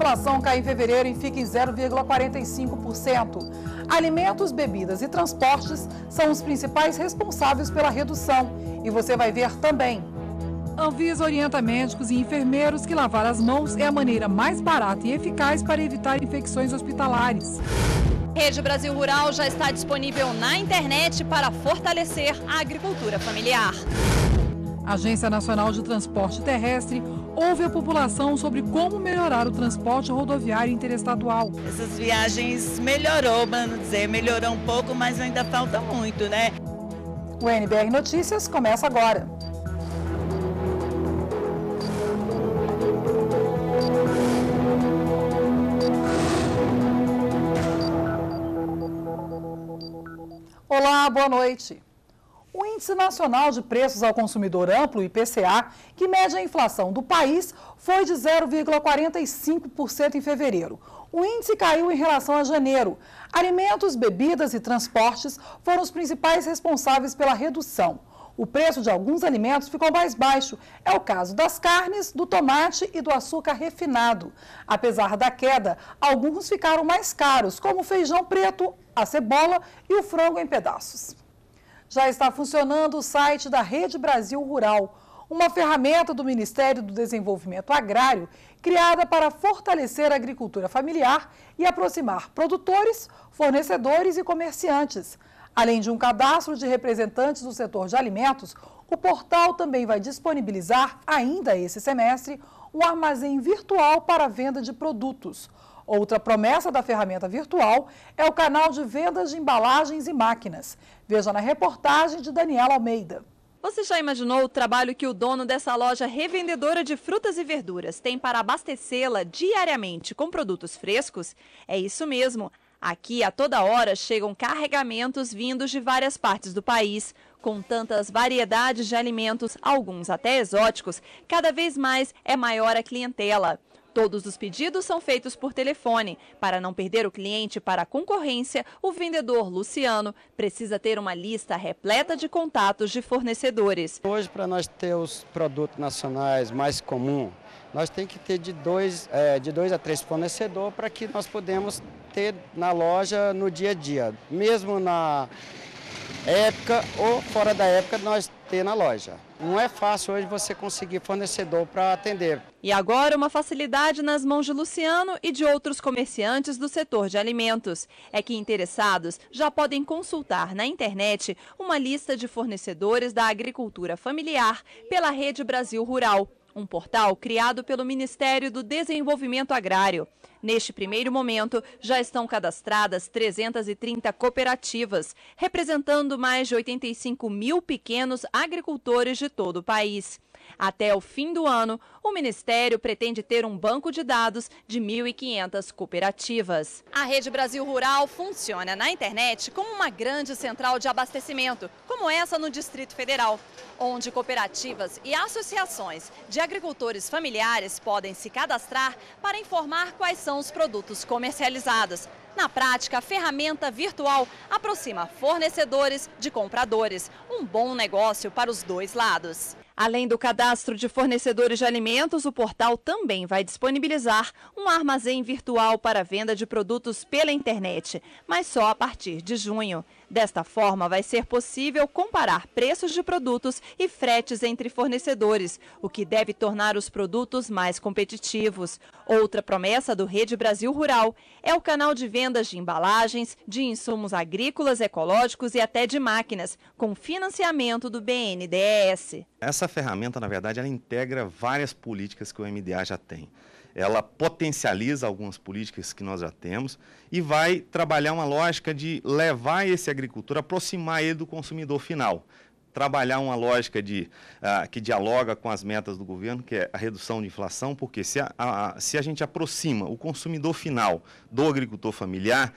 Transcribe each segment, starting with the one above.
inflação cai em fevereiro e fica em 0,45%. Alimentos, bebidas e transportes são os principais responsáveis pela redução. E você vai ver também. Anvisa orienta médicos e enfermeiros que lavar as mãos é a maneira mais barata e eficaz para evitar infecções hospitalares. Rede Brasil Rural já está disponível na internet para fortalecer a agricultura familiar. A Agência Nacional de Transporte Terrestre ouve a população sobre como melhorar o transporte rodoviário interestadual. Essas viagens melhorou um pouco, mas ainda falta muito, né? O NBR Notícias começa agora. Olá, boa noite. O Índice Nacional de Preços ao Consumidor Amplo, IPCA, que mede a inflação do país, foi de 0,45% em fevereiro. O índice caiu em relação a janeiro. Alimentos, bebidas e transportes foram os principais responsáveis pela redução. O preço de alguns alimentos ficou mais baixo. É o caso das carnes, do tomate e do açúcar refinado. Apesar da queda, alguns ficaram mais caros, como o feijão preto, a cebola e o frango em pedaços. Já está funcionando o site da Rede Brasil Rural, uma ferramenta do Ministério do Desenvolvimento Agrário criada para fortalecer a agricultura familiar e aproximar produtores, fornecedores e comerciantes. Além de um cadastro de representantes do setor de alimentos, o portal também vai disponibilizar, ainda esse semestre, um armazém virtual para a venda de produtos. Outra promessa da ferramenta virtual é o canal de vendas de embalagens e máquinas. Veja na reportagem de Daniela Almeida. Você já imaginou o trabalho que o dono dessa loja revendedora de frutas e verduras tem para abastecê-la diariamente com produtos frescos? É isso mesmo. Aqui, a toda hora, chegam carregamentos vindos de várias partes do país. Com tantas variedades de alimentos, alguns até exóticos, cada vez mais é maior a clientela. Todos os pedidos são feitos por telefone. Para não perder o cliente para a concorrência, o vendedor Luciano precisa ter uma lista repleta de contatos de fornecedores. Hoje, para nós ter os produtos nacionais mais comuns, nós temos que ter de dois a três fornecedores para que nós podemos ter na loja no dia a dia. Mesmo na época ou fora da época, nós ter na loja. Não é fácil hoje você conseguir fornecedor para atender. E agora uma facilidade nas mãos de Luciano e de outros comerciantes do setor de alimentos. É que interessados já podem consultar na internet uma lista de fornecedores da agricultura familiar pela Rede Brasil Rural, um portal criado pelo Ministério do Desenvolvimento Agrário. Neste primeiro momento, já estão cadastradas 330 cooperativas, representando mais de 85 mil pequenos agricultores de todo o país. Até o fim do ano, o Ministério pretende ter um banco de dados de 1.500 cooperativas. A Rede Brasil Rural funciona na internet como uma grande central de abastecimento, como essa no Distrito Federal, onde cooperativas e associações de agricultores familiares podem se cadastrar para informar quais são os produtos comercializados. Na prática, a ferramenta virtual aproxima fornecedores de compradores, um bom negócio para os dois lados. Além do cadastro de fornecedores de alimentos, o portal também vai disponibilizar um armazém virtual para venda de produtos pela internet, mas só a partir de junho. Desta forma, vai ser possível comparar preços de produtos e fretes entre fornecedores, o que deve tornar os produtos mais competitivos. Outra promessa do Rede Brasil Rural é o canal de vendas de embalagens, de insumos agrícolas, ecológicos e até de máquinas, com financiamento do BNDES. Essa ferramenta, na verdade, ela integra várias políticas que o MDA já tem. Ela potencializa algumas políticas que nós já temos e vai trabalhar uma lógica de levar esse agricultor, aproximar ele do consumidor final. Trabalhar uma lógica que dialoga com as metas do governo, que é a redução de inflação, porque se a gente aproxima o consumidor final do agricultor familiar,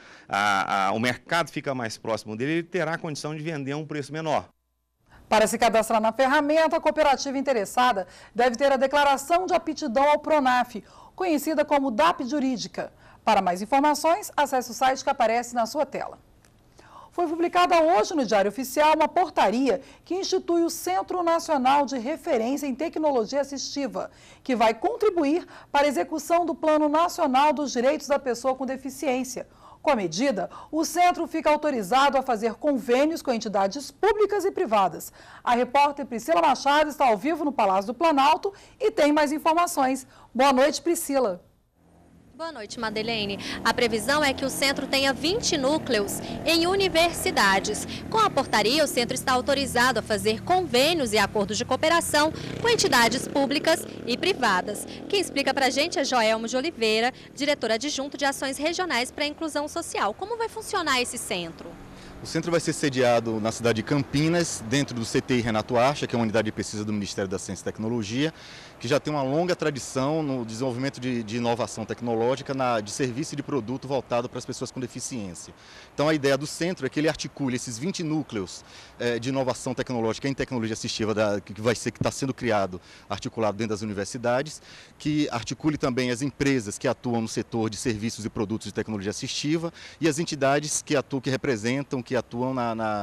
o mercado fica mais próximo dele, ele terá a condição de vender a um preço menor. Para se cadastrar na ferramenta, a cooperativa interessada deve ter a declaração de aptidão ao PRONAF, conhecida como DAP Jurídica. Para mais informações, acesse o site que aparece na sua tela. Foi publicada hoje no Diário Oficial uma portaria que institui o Centro Nacional de Referência em Tecnologia Assistiva, que vai contribuir para a execução do Plano Nacional dos Direitos da Pessoa com Deficiência. Com a medida, o centro fica autorizado a fazer convênios com entidades públicas e privadas. A repórter Priscila Machado está ao vivo no Palácio do Planalto e tem mais informações. Boa noite, Priscila. Boa noite, Madeleine. A previsão é que o centro tenha 20 núcleos em universidades. Com a portaria, o centro está autorizado a fazer convênios e acordos de cooperação com entidades públicas e privadas. Quem explica para a gente é Joelmo de Oliveira, diretor adjunto de Ações Regionais para a Inclusão Social. Como vai funcionar esse centro? O centro vai ser sediado na cidade de Campinas, dentro do CTI Renato Archa, que é uma unidade de pesquisa do Ministério da Ciência e Tecnologia, que já tem uma longa tradição no desenvolvimento de inovação tecnológica, de serviço e de produto voltado para as pessoas com deficiência. Então a ideia do centro é que ele articule esses 20 núcleos de inovação tecnológica em tecnologia assistiva que está sendo criado, articulado dentro das universidades, que articule também as empresas que atuam no setor de serviços e produtos de tecnologia assistiva e as entidades que representam, que atuam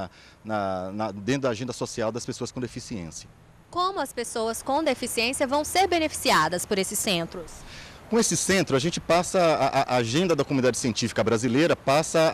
dentro da agenda social das pessoas com deficiência. Como as pessoas com deficiência vão ser beneficiadas por esses centros? Com esse centro, a gente passa, a agenda da comunidade científica brasileira passa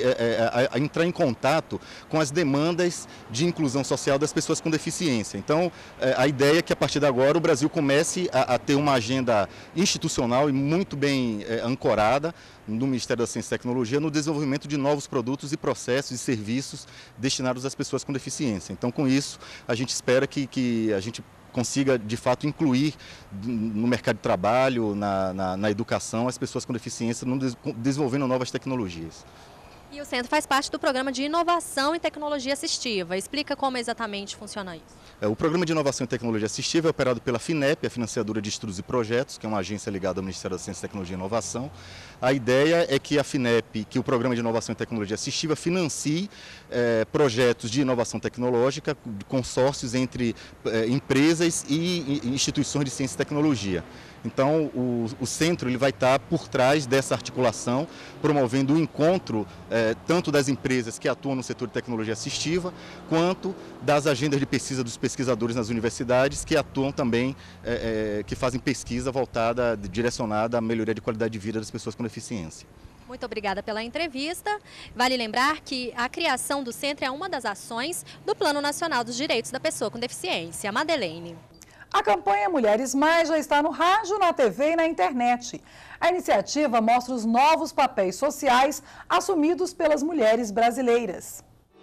a entrar em contato com as demandas de inclusão social das pessoas com deficiência. Então, a ideia é que a partir de agora o Brasil comece a ter uma agenda institucional e muito bem ancorada no Ministério da Ciência e Tecnologia no desenvolvimento de novos produtos e processos e serviços destinados às pessoas com deficiência. Então, com isso, a gente espera que a gente consiga, de fato, incluir no mercado de trabalho, na educação, as pessoas com deficiência, desenvolvendo novas tecnologias. E o centro faz parte do programa de inovação em tecnologia assistiva. Explica como exatamente funciona isso. O programa de inovação em tecnologia assistiva é operado pela FINEP, a Financiadora de Estudos e Projetos, que é uma agência ligada ao Ministério da Ciência, Tecnologia e Inovação. A ideia é que a FINEP, que o programa de inovação em tecnologia assistiva, financie projetos de inovação tecnológica, consórcios entre empresas e instituições de ciência e tecnologia. Então, o centro ele vai estar por trás dessa articulação, promovendo o encontro tanto das empresas que atuam no setor de tecnologia assistiva, quanto das agendas de pesquisa dos pesquisadores nas universidades, que atuam também, que fazem pesquisa direcionada à melhoria de qualidade de vida das pessoas com deficiência. Muito obrigada pela entrevista. Vale lembrar que a criação do centro é uma das ações do Plano Nacional dos Direitos da Pessoa com Deficiência. Madeleine. A campanha Mulheres Mais já está no rádio, na TV e na internet. A iniciativa mostra os novos papéis sociais assumidos pelas mulheres brasileiras.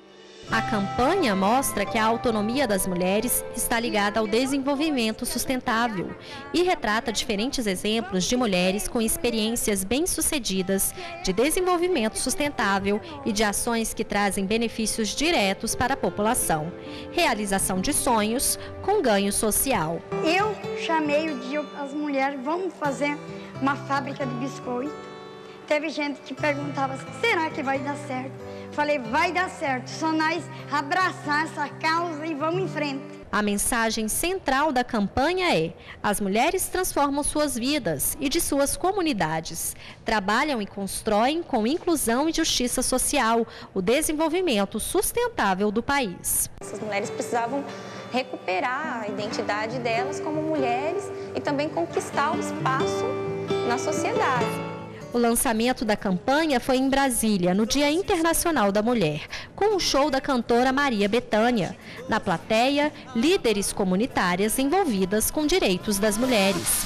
A campanha mostra que a autonomia das mulheres está ligada ao desenvolvimento sustentável e retrata diferentes exemplos de mulheres com experiências bem-sucedidas de desenvolvimento sustentável e de ações que trazem benefícios diretos para a população. Realização de sonhos com ganho social. Eu chamei o dia as mulheres, vamos fazer uma fábrica de biscoito. Teve gente que perguntava assim, será que vai dar certo? Falei, vai dar certo, só nós abraçar essa causa e vamos em frente. A mensagem central da campanha é: as mulheres transformam suas vidas e de suas comunidades. Trabalham e constroem com inclusão e justiça social o desenvolvimento sustentável do país. Essas mulheres precisavam recuperar a identidade delas como mulheres e também conquistar o espaço na sociedade. O lançamento da campanha foi em Brasília, no Dia Internacional da Mulher, com o show da cantora Maria Bethânia. Na plateia, líderes comunitárias envolvidas com direitos das mulheres.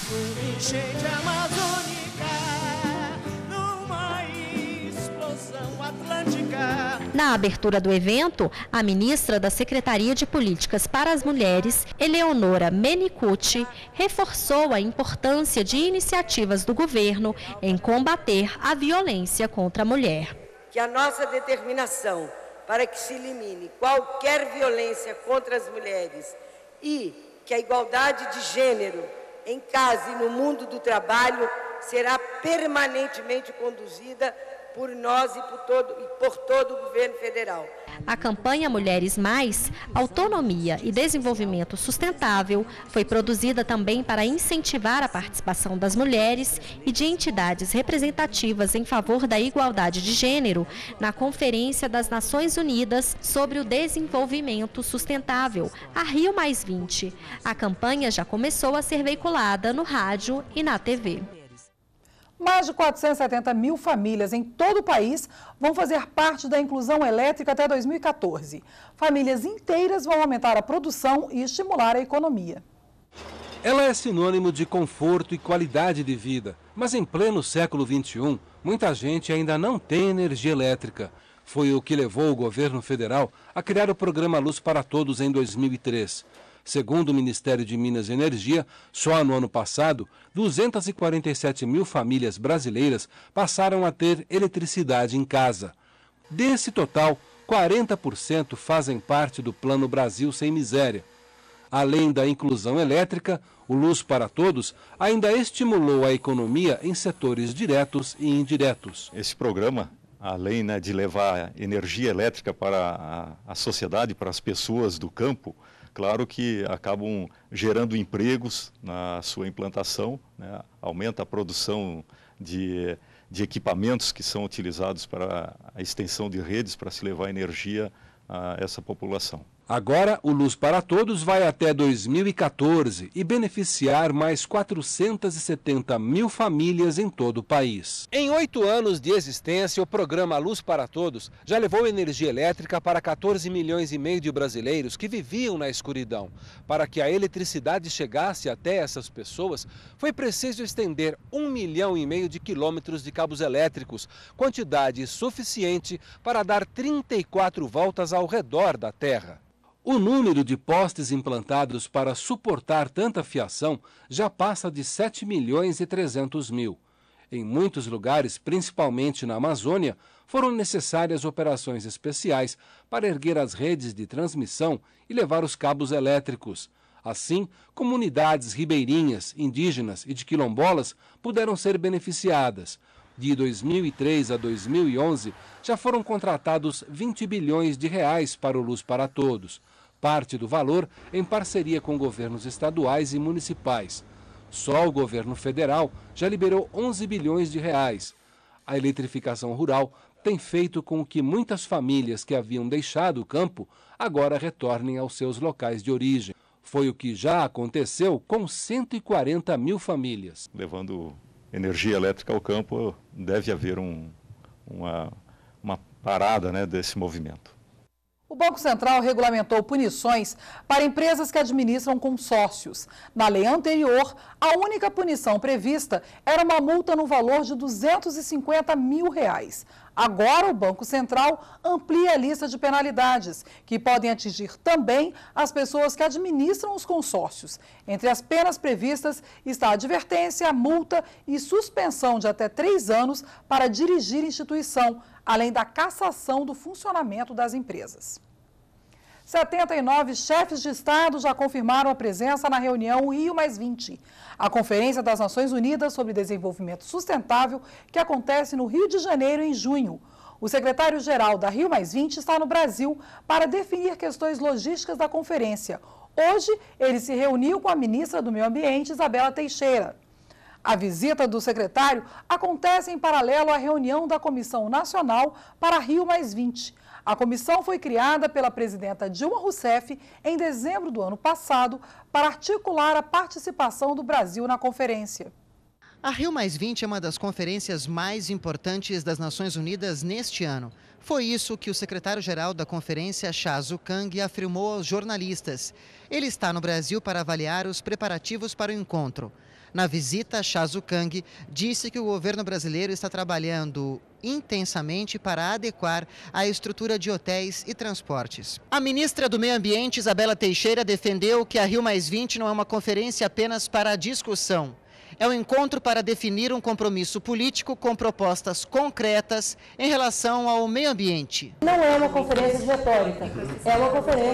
Na abertura do evento, a ministra da Secretaria de Políticas para as Mulheres, Eleonora Menicucci, reforçou a importância de iniciativas do governo em combater a violência contra a mulher. Que a nossa determinação para que se elimine qualquer violência contra as mulheres e que a igualdade de gênero em casa e no mundo do trabalho será permanentemente conduzida por nós e por todo o governo federal. A campanha Mulheres Mais, Autonomia e Desenvolvimento Sustentável foi produzida também para incentivar a participação das mulheres e de entidades representativas em favor da igualdade de gênero na Conferência das Nações Unidas sobre o Desenvolvimento Sustentável, a Rio+20. A campanha já começou a ser veiculada no rádio e na TV. Mais de 470 mil famílias em todo o país vão fazer parte da inclusão elétrica até 2014. Famílias inteiras vão aumentar a produção e estimular a economia. Ela é sinônimo de conforto e qualidade de vida, mas em pleno século XXI, muita gente ainda não tem energia elétrica. Foi o que levou o governo federal a criar o programa Luz para Todos em 2003. Segundo o Ministério de Minas e Energia, só no ano passado, 247 mil famílias brasileiras passaram a ter eletricidade em casa. Desse total, 40% fazem parte do Plano Brasil Sem Miséria. Além da inclusão elétrica, o Luz para Todos ainda estimulou a economia em setores diretos e indiretos. Esse programa, além de levar energia elétrica para a sociedade, para as pessoas do campo, claro que acabam gerando empregos na sua implantação, né? Aumenta a produção de equipamentos que são utilizados para a extensão de redes para se levar energia a essa população. Agora, o Luz para Todos vai até 2014 e beneficiar mais 470 mil famílias em todo o país. Em 8 anos de existência, o programa Luz para Todos já levou energia elétrica para 14 milhões e meio de brasileiros que viviam na escuridão. Para que a eletricidade chegasse até essas pessoas, foi preciso estender 1,5 milhão de quilômetros de cabos elétricos, quantidade suficiente para dar 34 voltas ao redor da Terra. O número de postes implantados para suportar tanta fiação já passa de 7 milhões e 300 mil. Em muitos lugares, principalmente na Amazônia, foram necessárias operações especiais para erguer as redes de transmissão e levar os cabos elétricos. Assim, comunidades ribeirinhas, indígenas e de quilombolas puderam ser beneficiadas. De 2003 a 2011, já foram contratados 20 bilhões de reais para o Luz para Todos. Parte do valor em parceria com governos estaduais e municipais. Só o governo federal já liberou 11 bilhões de reais. A eletrificação rural tem feito com que muitas famílias que haviam deixado o campo agora retornem aos seus locais de origem. Foi o que já aconteceu com 140 mil famílias. Levando energia elétrica ao campo, deve haver uma parada, né, desse movimento. O Banco Central regulamentou punições para empresas que administram consórcios. Na lei anterior, a única punição prevista era uma multa no valor de R$ 250 mil. Agora, o Banco Central amplia a lista de penalidades, que podem atingir também as pessoas que administram os consórcios. Entre as penas previstas está a advertência, multa e suspensão de até 3 anos para dirigir instituição, além da cassação do funcionamento das empresas. 79 chefes de Estado já confirmaram a presença na reunião Rio+20, a Conferência das Nações Unidas sobre Desenvolvimento Sustentável, que acontece no Rio de Janeiro em junho. O secretário-geral da Rio+20 está no Brasil para definir questões logísticas da conferência. Hoje, ele se reuniu com a ministra do Meio Ambiente, Isabela Teixeira. A visita do secretário acontece em paralelo à reunião da Comissão Nacional para Rio+20. A comissão foi criada pela presidenta Dilma Rousseff em dezembro do ano passado para articular a participação do Brasil na conferência. A Rio+20 é uma das conferências mais importantes das Nações Unidas neste ano. Foi isso que o secretário-geral da conferência, Cha Zukang, afirmou aos jornalistas. Ele está no Brasil para avaliar os preparativos para o encontro. Na visita, Cha Zukang disse que o governo brasileiro está trabalhando intensamente para adequar a estrutura de hotéis e transportes. A ministra do Meio Ambiente, Isabela Teixeira, defendeu que a Rio+20 não é uma conferência apenas para a discussão. É um encontro para definir um compromisso político com propostas concretas em relação ao meio ambiente. Não é uma conferência de retórica, é uma conferência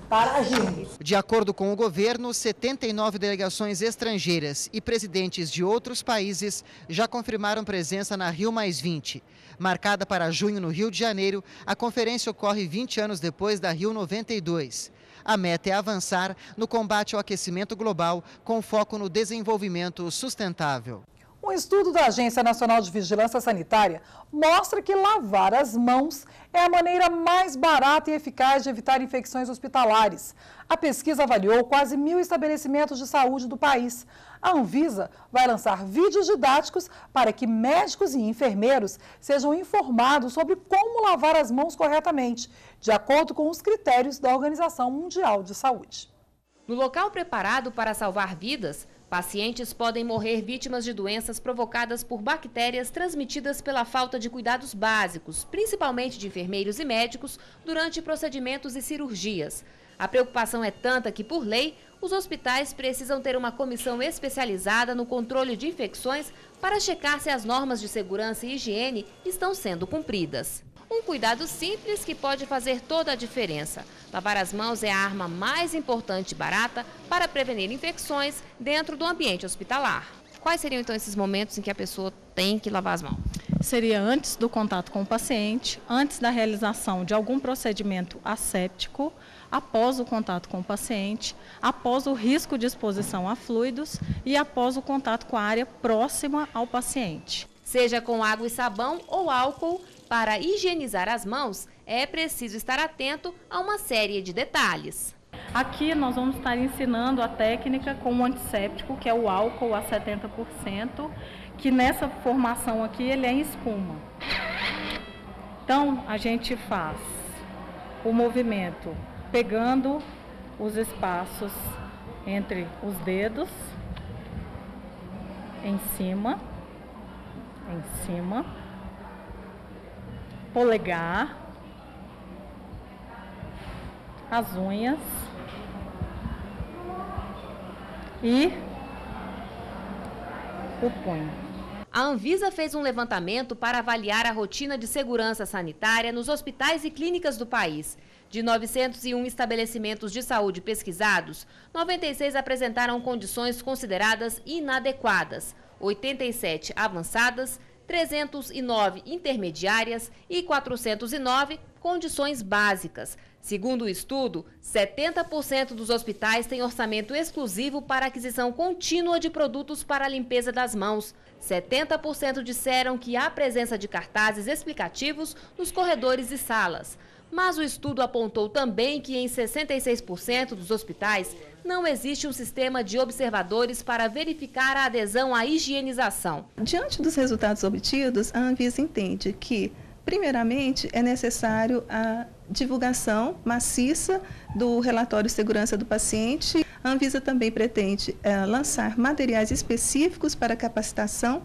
para agirmos. De acordo com o governo, 79 delegações estrangeiras e presidentes de outros países já confirmaram presença na Rio+20. Marcada para junho no Rio de Janeiro, a conferência ocorre 20 anos depois da Rio 92. A meta é avançar no combate ao aquecimento global com foco no desenvolvimento sustentável. Um estudo da Agência Nacional de Vigilância Sanitária mostra que lavar as mãos é a maneira mais barata e eficaz de evitar infecções hospitalares. A pesquisa avaliou quase 1.000 estabelecimentos de saúde do país. A Anvisa vai lançar vídeos didáticos para que médicos e enfermeiros sejam informados sobre como lavar as mãos corretamente, de acordo com os critérios da Organização Mundial de Saúde. No local preparado para salvar vidas, pacientes podem morrer vítimas de doenças provocadas por bactérias transmitidas pela falta de cuidados básicos, principalmente de enfermeiros e médicos, durante procedimentos e cirurgias. A preocupação é tanta que, por lei, os hospitais precisam ter uma comissão especializada no controle de infecções para checar se as normas de segurança e higiene estão sendo cumpridas. Um cuidado simples que pode fazer toda a diferença. Lavar as mãos é a arma mais importante e barata para prevenir infecções dentro do ambiente hospitalar. Quais seriam então esses momentos em que a pessoa tem que lavar as mãos? Seria antes do contato com o paciente, antes da realização de algum procedimento asséptico, após o contato com o paciente, após o risco de exposição a fluidos e após o contato com a área próxima ao paciente. Seja com água e sabão ou álcool, para higienizar as mãos, é preciso estar atento a uma série de detalhes. Aqui nós vamos estar ensinando a técnica com um antisséptico, que é o álcool a 70%, que nessa formação aqui ele é em espuma. Então, a gente faz o movimento pegando os espaços entre os dedos, em cima, polegar, as unhas e o punho. A Anvisa fez um levantamento para avaliar a rotina de segurança sanitária nos hospitais e clínicas do país. De 901 estabelecimentos de saúde pesquisados, 96 apresentaram condições consideradas inadequadas, 87 avançadas, 309 intermediárias e 409 condições básicas. Segundo o estudo, 70% dos hospitais têm orçamento exclusivo para aquisição contínua de produtos para a limpeza das mãos. 70% disseram que há presença de cartazes explicativos nos corredores e salas. Mas o estudo apontou também que em 66% dos hospitais não existe um sistema de observadores para verificar a adesão à higienização. Diante dos resultados obtidos, a Anvisa entende que, primeiramente, é necessário a divulgação maciça do relatório de segurança do paciente. A Anvisa também pretende lançar materiais específicos para capacitação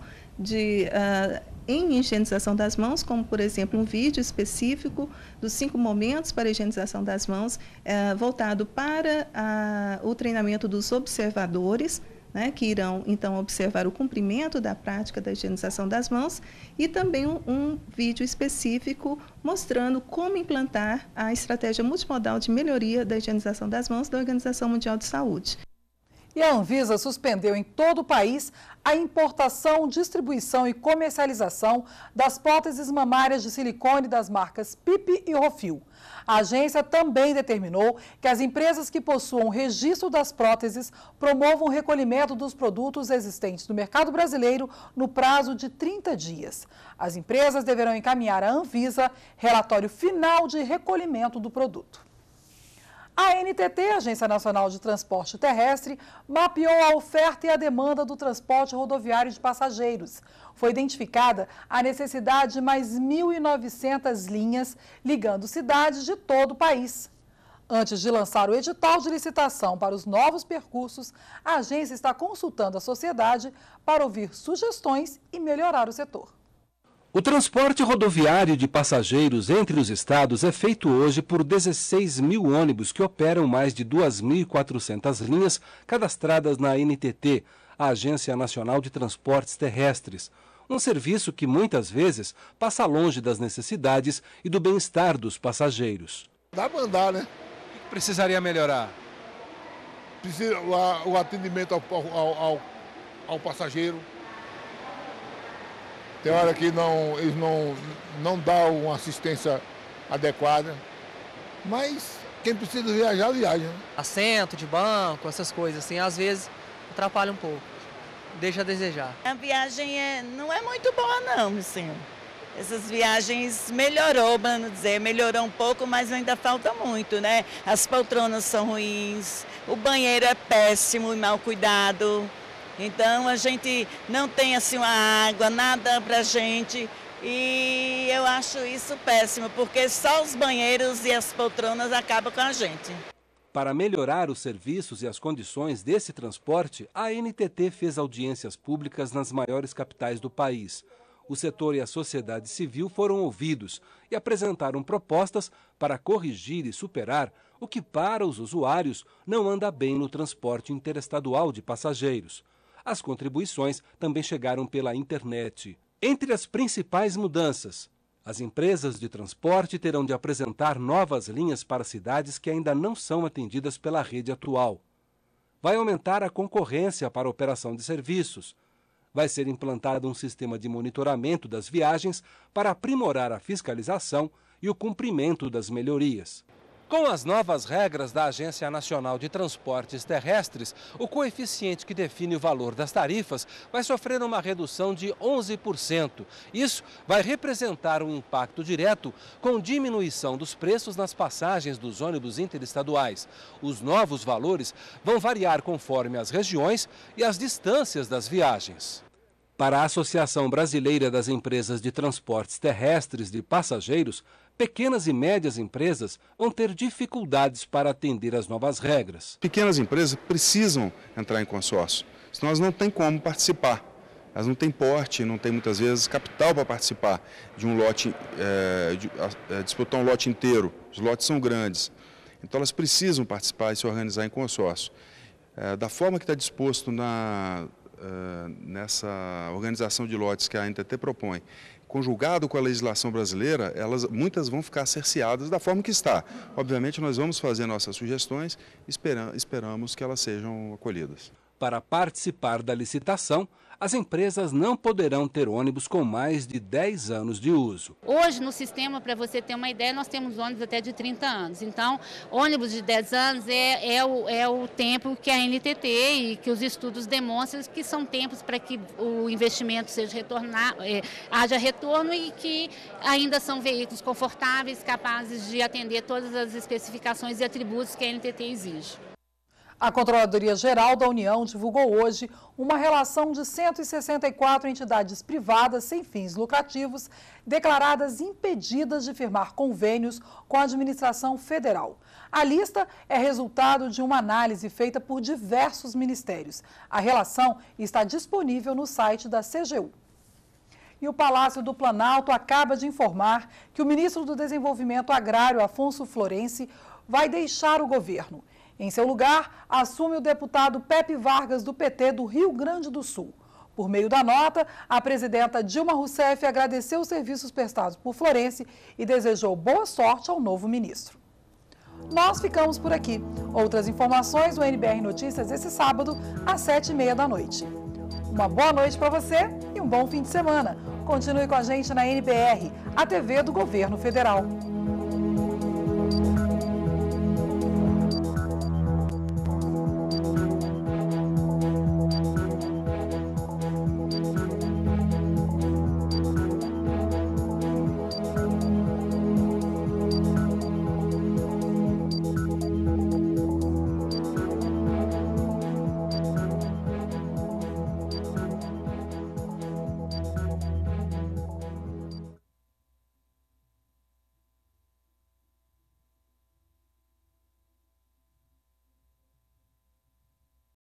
em higienização das mãos, como, por exemplo, um vídeo específico dos 5 momentos para a higienização das mãos, voltado para o treinamento dos observadores, né, que irão, então, observar o cumprimento da prática da higienização das mãos, e também um vídeo específico mostrando como implantar a estratégia multimodal de melhoria da higienização das mãos da Organização Mundial de Saúde. E a Anvisa suspendeu em todo o país a importação, distribuição e comercialização das próteses mamárias de silicone das marcas Pipi e Rofil. A agência também determinou que as empresas que possuam registro das próteses promovam o recolhimento dos produtos existentes no mercado brasileiro no prazo de 30 dias. As empresas deverão encaminhar à Anvisa relatório final de recolhimento do produto. A ANTT, Agência Nacional de Transporte Terrestre, mapeou a oferta e a demanda do transporte rodoviário de passageiros. Foi identificada a necessidade de mais 1.900 linhas ligando cidades de todo o país. Antes de lançar o edital de licitação para os novos percursos, a agência está consultando a sociedade para ouvir sugestões e melhorar o setor. O transporte rodoviário de passageiros entre os estados é feito hoje por 16 mil ônibus que operam mais de 2.400 linhas cadastradas na ANTT, a Agência Nacional de Transportes Terrestres. Um serviço que muitas vezes passa longe das necessidades e do bem-estar dos passageiros. Dá para andar, né? precisaria melhorar? Precisa o atendimento ao passageiro. Tem hora que eles não dão uma assistência adequada, mas quem precisa viajar, viaja. Né? Assento de banco, essas coisas assim, às vezes atrapalha um pouco, deixa a desejar. A viagem não é muito boa não, assim. Essas viagens melhorou um pouco, mas ainda falta muito, né? As poltronas são ruins, o banheiro é péssimo e mal cuidado. Então a gente não tem assim uma água, nada pra gente. E eu acho isso péssimo, porque só os banheiros e as poltronas acabam com a gente. Para melhorar os serviços e as condições desse transporte, a NTT fez audiências públicas nas maiores capitais do país. O setor e a sociedade civil foram ouvidos e apresentaram propostas para corrigir e superar o que, para os usuários, não anda bem no transporte interestadual de passageiros. As contribuições também chegaram pela internet. Entre as principais mudanças, as empresas de transporte terão de apresentar novas linhas para cidades que ainda não são atendidas pela rede atual. Vai aumentar a concorrência para a operação de serviços. Vai ser implantado um sistema de monitoramento das viagens para aprimorar a fiscalização e o cumprimento das melhorias. Com as novas regras da Agência Nacional de Transportes Terrestres, o coeficiente que define o valor das tarifas vai sofrer uma redução de 11%. Isso vai representar um impacto direto com diminuição dos preços nas passagens dos ônibus interestaduais. Os novos valores vão variar conforme as regiões e as distâncias das viagens. Para a Associação Brasileira das Empresas de Transportes Terrestres de Passageiros, pequenas e médias empresas vão ter dificuldades para atender às novas regras. Pequenas empresas precisam entrar em consórcio, senão elas não têm como participar. Elas não têm porte, não têm muitas vezes capital para participar de um lote, disputar um lote inteiro. Os lotes são grandes, então elas precisam participar e se organizar em consórcio. Da forma que está disposto nessa organização de lotes que a NTT propõe, conjugado com a legislação brasileira, muitas vão ficar cerceadas da forma que está. Obviamente, nós vamos fazer nossas sugestões e esperamos que elas sejam acolhidas. Para participar da licitação, as empresas não poderão ter ônibus com mais de 10 anos de uso. Hoje, no sistema, para você ter uma ideia, nós temos ônibus até de 30 anos. Então, ônibus de 10 anos é o tempo que a NTT e que os estudos demonstram que são tempos para que o investimento seja haja retorno e que ainda são veículos confortáveis, capazes de atender todas as especificações e atributos que a NTT exige. A Controladoria Geral da União divulgou hoje uma relação de 164 entidades privadas sem fins lucrativos declaradas impedidas de firmar convênios com a administração federal. A lista é resultado de uma análise feita por diversos ministérios. A relação está disponível no site da CGU. E o Palácio do Planalto acaba de informar que o ministro do Desenvolvimento Agrário, Afonso Florenci, vai deixar o governo. Em seu lugar, assume o deputado Pepe Vargas, do PT do Rio Grande do Sul. Por meio da nota, a presidenta Dilma Rousseff agradeceu os serviços prestados por Florenci e desejou boa sorte ao novo ministro. Nós ficamos por aqui. Outras informações do NBR Notícias esse sábado, às 7h30 da noite. Uma boa noite para você e um bom fim de semana. Continue com a gente na NBR, a TV do Governo Federal.